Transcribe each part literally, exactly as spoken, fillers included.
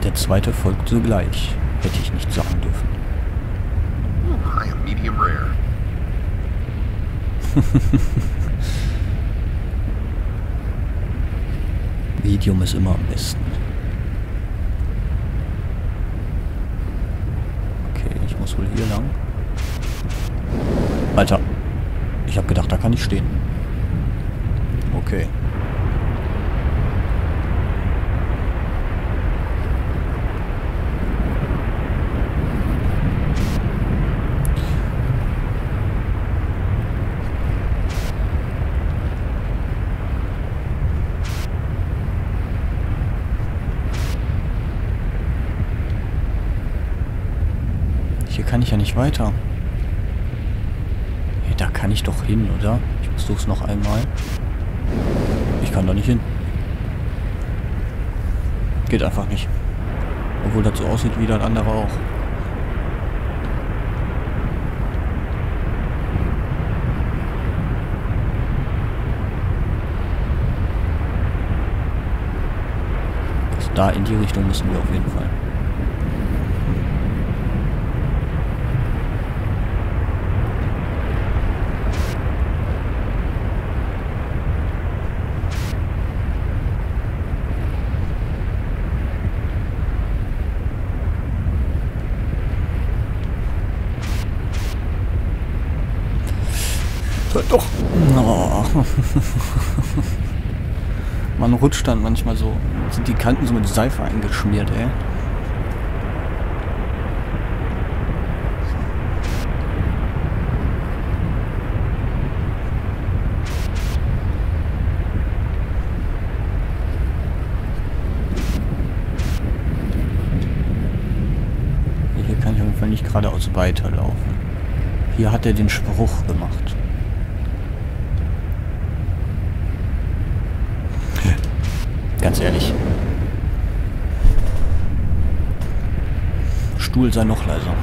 Der zweite folgt sogleich. Hätte ich nicht sagen dürfen. I am medium rare. Medium ist immer am besten. Okay, ich muss wohl hier lang. Alter, ich habe gedacht, da kann ich stehen. Okay. Hier kann ich ja nicht weiter. Hey, da kann ich doch hin, oder? Ich versuch's noch einmal. Ich kann da nicht hin. Geht einfach nicht. Obwohl das so aussieht wie das andere auch. Also da in die Richtung müssen wir auf jeden Fall. Doch. Oh. Man rutscht dann manchmal so. Sind die Kanten so mit Seife eingeschmiert, ey. Hier kann ich auf jeden Fall nicht geradeaus weiterlaufen. Hier hat er den Spruch gemacht. Ganz ehrlich. Stuhl sei noch leiser.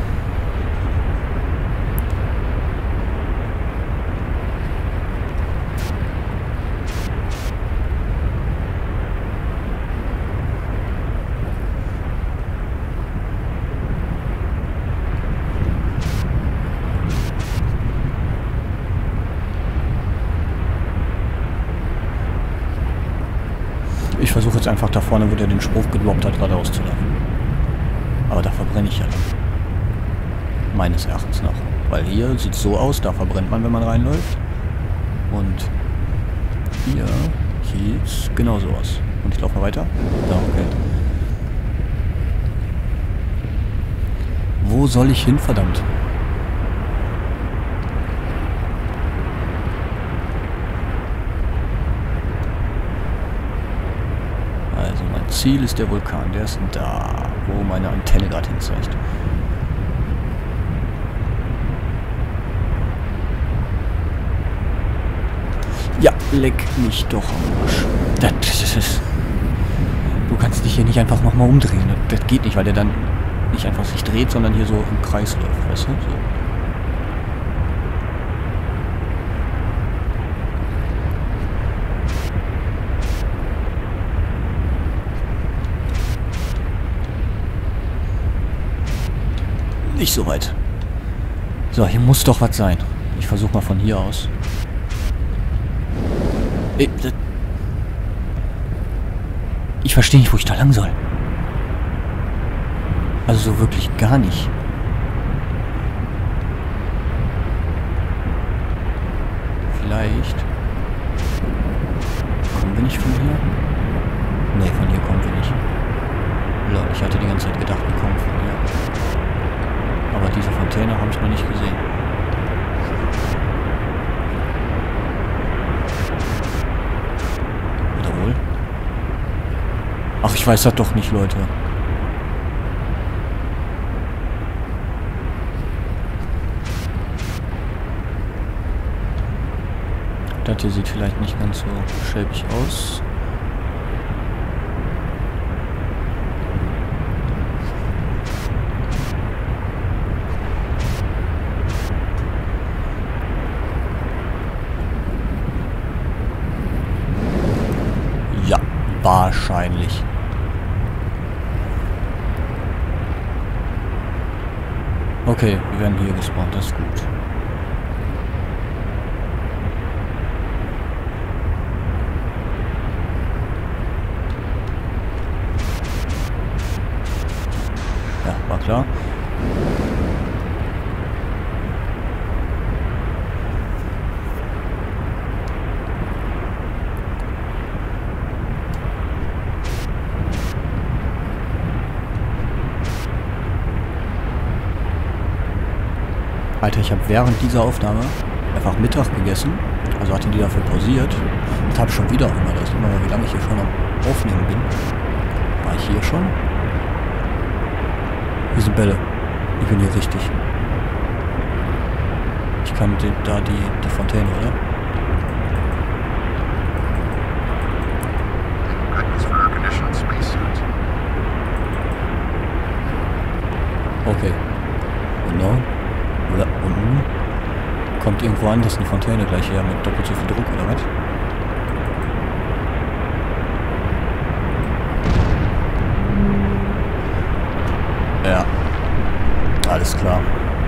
Ich versuche jetzt einfach da vorne, wo der den Spruch gedroppt hat, geradeaus zu laufen. Aber da verbrenne ich ja dann. Meines Erachtens nach. Weil hier sieht es so aus, da verbrennt man, wenn man reinläuft. Und hier sieht es genauso aus. Und ich laufe mal weiter. Da, okay. Wo soll ich hin, verdammt? Also mein Ziel ist der Vulkan. Der ist da, wo meine Antenne gerade hin zeigt. Ja, leck mich doch am Arsch. Das, das ist... Du kannst dich hier nicht einfach nochmal umdrehen. Das, das geht nicht, weil der dann nicht einfach sich dreht, sondern hier so im Kreis läuft, weißt du? So. Nicht so weit. So, hier muss doch was sein. Ich versuche mal von hier aus. Ich verstehe nicht, wo ich da lang soll. Also so wirklich gar nicht. Vielleicht. Kommen wir nicht von hier? Nee, von hier kommen wir nicht. Lol, ich hatte die ganze Zeit gedacht, wir kommen von hier. Aber diese Fontäne habe ich noch nicht gesehen. Wiederhol. Ach, ich weiß das doch nicht, Leute. Das hier sieht vielleicht nicht ganz so schäbig aus. Ja, wahrscheinlich. Okay, wir werden hier gespawnt, das ist gut. Ja, war klar. Alter, ich habe während dieser Aufnahme einfach Mittag gegessen, also hatte die dafür pausiert und habe schon wieder Hunger. Das ist immer mal, wie lange ich hier schon am Aufnehmen bin. War ich hier schon? Hier sind Bälle. Ich bin hier richtig. Ich kann die, da die, die Fontäne, oder? Goodness for air conditioned spacesuit. Okay. Genau. Oder unten. Kommt irgendwo an, das ist eine Fontäne gleich her mit doppelt so viel Druck, oder was? Ja. Alles klar.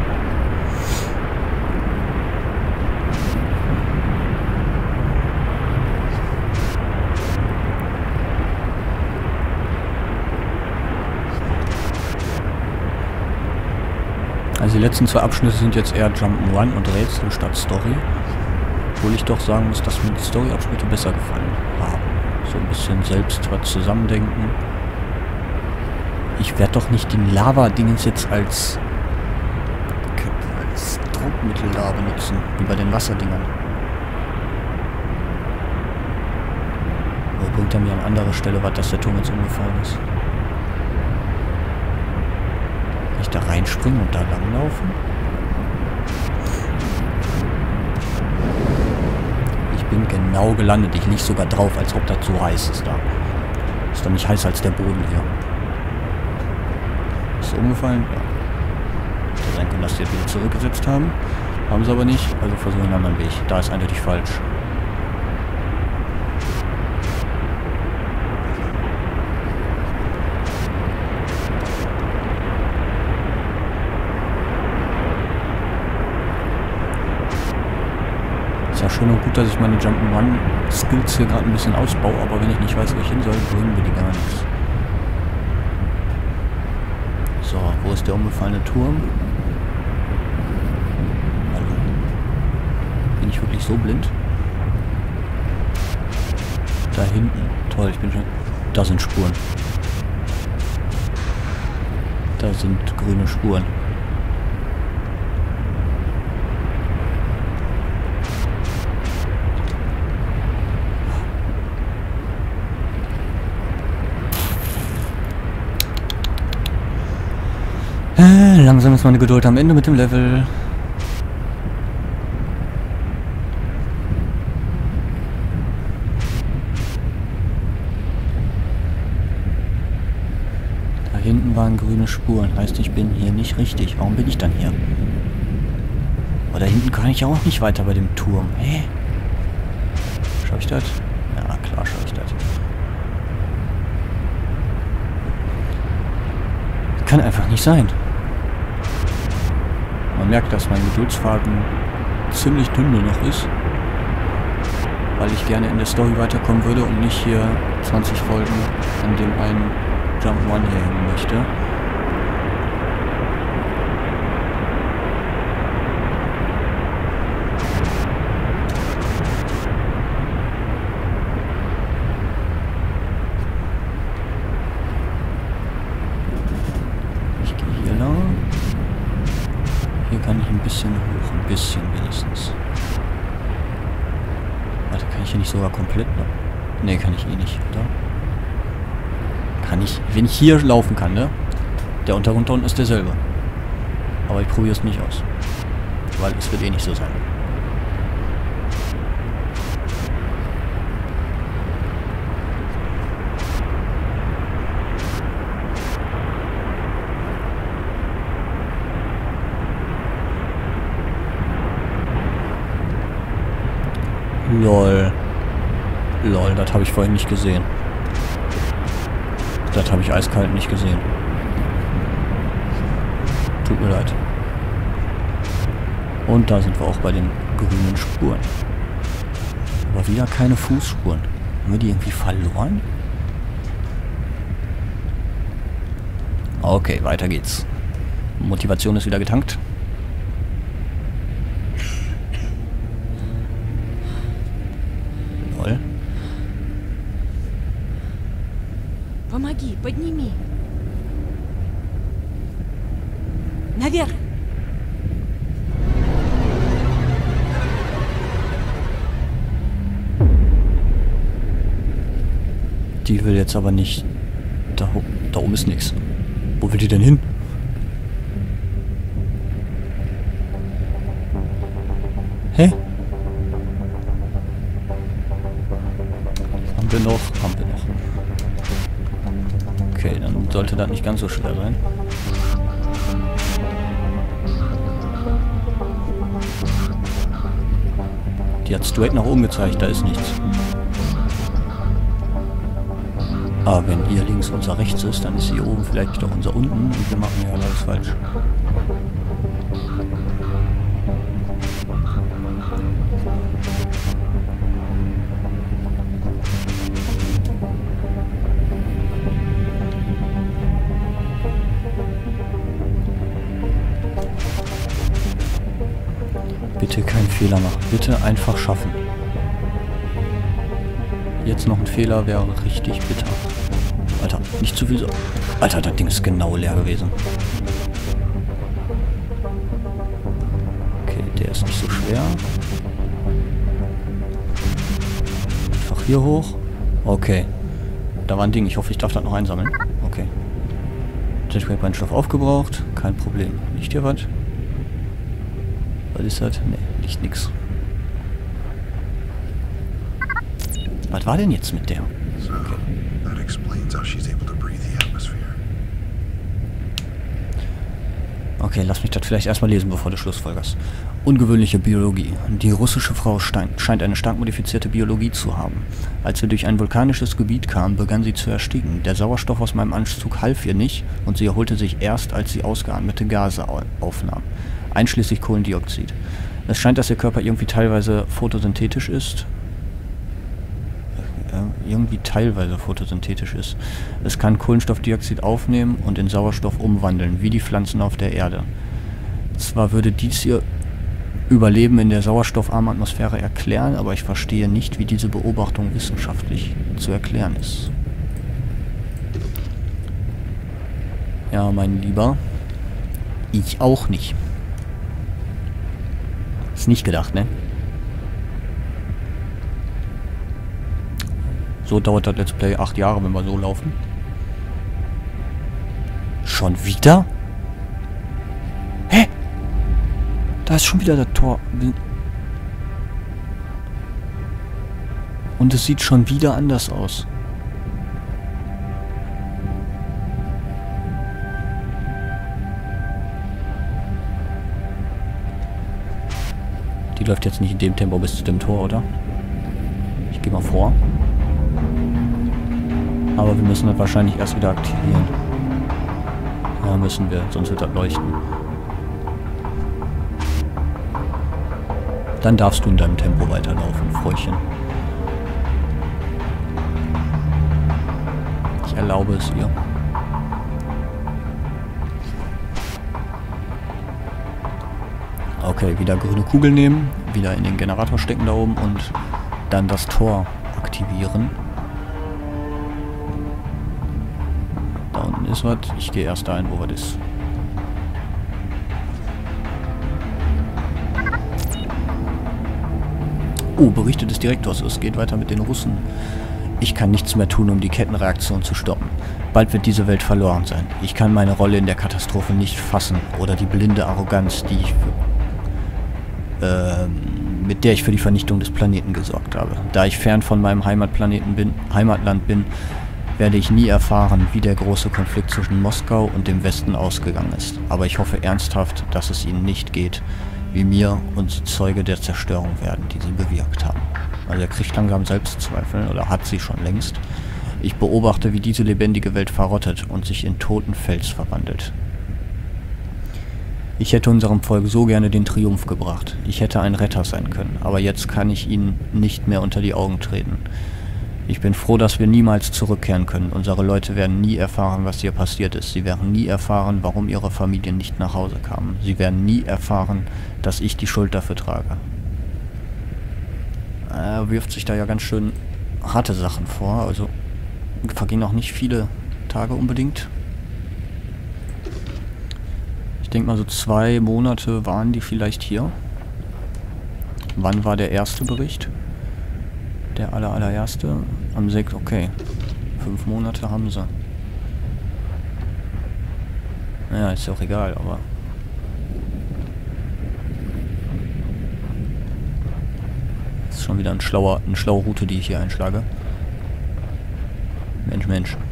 Also die letzten zwei Abschnitte sind jetzt eher Jump'n'Run und Rätsel statt Story. Obwohl ich doch sagen muss, dass mir die Story-Abschnitte besser gefallen haben. So ein bisschen selbst was zusammendenken. Ich werde doch nicht den Lava-Dingens jetzt als, als Druckmittel da benutzen, wie bei den Wasserdingern. Wo bringt er mir an anderer Stelle was, dass der Turm jetzt umgefallen ist? Kann ich da reinspringen und da langlaufen? Ich bin genau gelandet. Ich liege sogar drauf, als ob das so heiß ist da. Ist doch nicht heißer als der Boden hier. Ist umgefallen? Ja. Hätte sein können, dass die jetzt wieder zurückgesetzt haben. Haben sie aber nicht. Also versuchen einen anderen Weg. Da ist eindeutig falsch. Ja, schön und gut, dass ich meine Jump'n'Run-Skills hier gerade ein bisschen ausbaue, aber wenn ich nicht weiß, wo ich hin soll, bringen mir die gar nichts. So, wo ist der umgefallene Turm? Also, bin ich wirklich so blind? Da hinten. Toll, ich bin schon... Da sind Spuren. Da sind grüne Spuren. Langsam ist meine Geduld am Ende mit dem Level. Da hinten waren grüne Spuren. Heißt, ich bin hier nicht richtig. Warum bin ich dann hier? Aber da hinten kann ich ja auch nicht weiter bei dem Turm. Hä? Schau ich das? Ja, klar schau ich das. Kann einfach nicht sein. Man merkt, dass mein Geduldsfaden ziemlich dünn nur noch ist, weil ich gerne in der Story weiterkommen würde und nicht hier zwanzig Folgen an dem einen Jump'n'Run hier hängen möchte. Ich gehe hier lang. Hier kann ich ein bisschen hoch, ein bisschen wenigstens. Warte, kann ich hier nicht sogar komplett noch? Ne, kann ich eh nicht, oder? Kann ich, wenn ich hier laufen kann, ne? Der Untergrund da unten ist derselbe. Aber ich probiere es nicht aus. Weil es wird eh nicht so sein. Lol. Lol, das habe ich vorhin nicht gesehen. Das habe ich eiskalt nicht gesehen. Tut mir leid. Und da sind wir auch bei den grünen Spuren. Aber wieder keine Fußspuren. Haben wir die irgendwie verloren? Okay, weiter geht's. Motivation ist wieder getankt. Lol. Помоги, подними. Наверх. Die will jetzt aber nicht... Da, da oben ist nichts. Wo will die denn hin? Hä? Haben wir noch? Haben wir noch. Okay, dann sollte das nicht ganz so schwer sein. Die hat straight nach oben gezeigt, da ist nichts. Aber wenn hier links unser rechts ist, dann ist hier oben vielleicht doch unser unten und wir machen ja alles falsch. Bitte keinen Fehler machen. Bitte einfach schaffen. Jetzt noch ein Fehler wäre richtig bitter. Alter, nicht zu viel so. Alter, das Ding ist genau leer gewesen. Okay, der ist nicht so schwer. Einfach hier hoch. Okay. Da war ein Ding. Ich hoffe, ich darf das noch einsammeln. Okay. Jetpack-Brennstoff aufgebraucht. Kein Problem. Liegt hier was? Was ist das? Ne, liegt nix. Was war denn jetzt mit der? So, that explains how she's able to breathe the atmosphere. Okay, lass mich das vielleicht erstmal lesen, bevor du schlussfolgerst. Ungewöhnliche Biologie. Die russische Frau Stein scheint eine stark modifizierte Biologie zu haben. Als wir durch ein vulkanisches Gebiet kamen, begann sie zu ersticken. Der Sauerstoff aus meinem Anzug half ihr nicht und sie erholte sich erst, als sie ausgeatmete Gase au aufnahm. Einschließlich Kohlendioxid. Es scheint, dass ihr Körper irgendwie teilweise photosynthetisch ist. irgendwie teilweise photosynthetisch ist. Es kann Kohlenstoffdioxid aufnehmen und in Sauerstoff umwandeln, wie die Pflanzen auf der Erde. Zwar würde dies ihr Überleben in der sauerstoffarmen Atmosphäre erklären, aber ich verstehe nicht, wie diese Beobachtung wissenschaftlich zu erklären ist. Ja, mein Lieber, ich auch nicht. Ist nicht gedacht, ne? So dauert das Let's Play acht Jahre, wenn wir so laufen. Schon wieder? Hä? Da ist schon wieder das Tor. Und es sieht schon wieder anders aus. Die läuft jetzt nicht in dem Tempo bis zu dem Tor, oder? Ich gehe mal vor. Aber wir müssen das wahrscheinlich erst wieder aktivieren. Ja, müssen wir, sonst wird das leuchten. Dann darfst du in deinem Tempo weiterlaufen, Fräuchen. Ich erlaube es ihr. Okay, wieder grüne Kugel nehmen, wieder in den Generator stecken da oben und dann das Tor aktivieren. Da unten ist was. Ich gehe erst dahin, wo was ist. Oh, Berichte des Direktors. Es geht weiter mit den Russen. Ich kann nichts mehr tun, um die Kettenreaktion zu stoppen. Bald wird diese Welt verloren sein. Ich kann meine Rolle in der Katastrophe nicht fassen oder die blinde Arroganz, die ich für, äh, mit der ich für die Vernichtung des Planeten gesorgt habe. Da ich fern von meinem Heimatplaneten bin, Heimatland bin, werde ich nie erfahren, wie der große Konflikt zwischen Moskau und dem Westen ausgegangen ist. Aber ich hoffe ernsthaft, dass es ihnen nicht geht wie mir und sie Zeuge der Zerstörung werden, die sie bewirkt haben. Also er kriegt langsam Selbstzweifel, oder hat sie schon längst. Ich beobachte, wie diese lebendige Welt verrottet und sich in toten Fels verwandelt. Ich hätte unserem Volk so gerne den Triumph gebracht. Ich hätte ein Retter sein können, aber jetzt kann ich ihnen nicht mehr unter die Augen treten. Ich bin froh, dass wir niemals zurückkehren können. Unsere Leute werden nie erfahren, was hier passiert ist. Sie werden nie erfahren, warum ihre Familien nicht nach Hause kamen. Sie werden nie erfahren, dass ich die Schuld dafür trage. Er wirft sich da ja ganz schön harte Sachen vor. Also vergehen auch nicht viele Tage unbedingt. Ich denke mal, so zwei Monate waren die vielleicht hier. Wann war der erste Bericht? Der aller, allererste? Am sechsten. Okay. Fünf Monate haben sie. Naja, ist ja auch egal, aber... Das ist schon wieder ein schlauer, eine schlaue Route, die ich hier einschlage. Mensch, Mensch.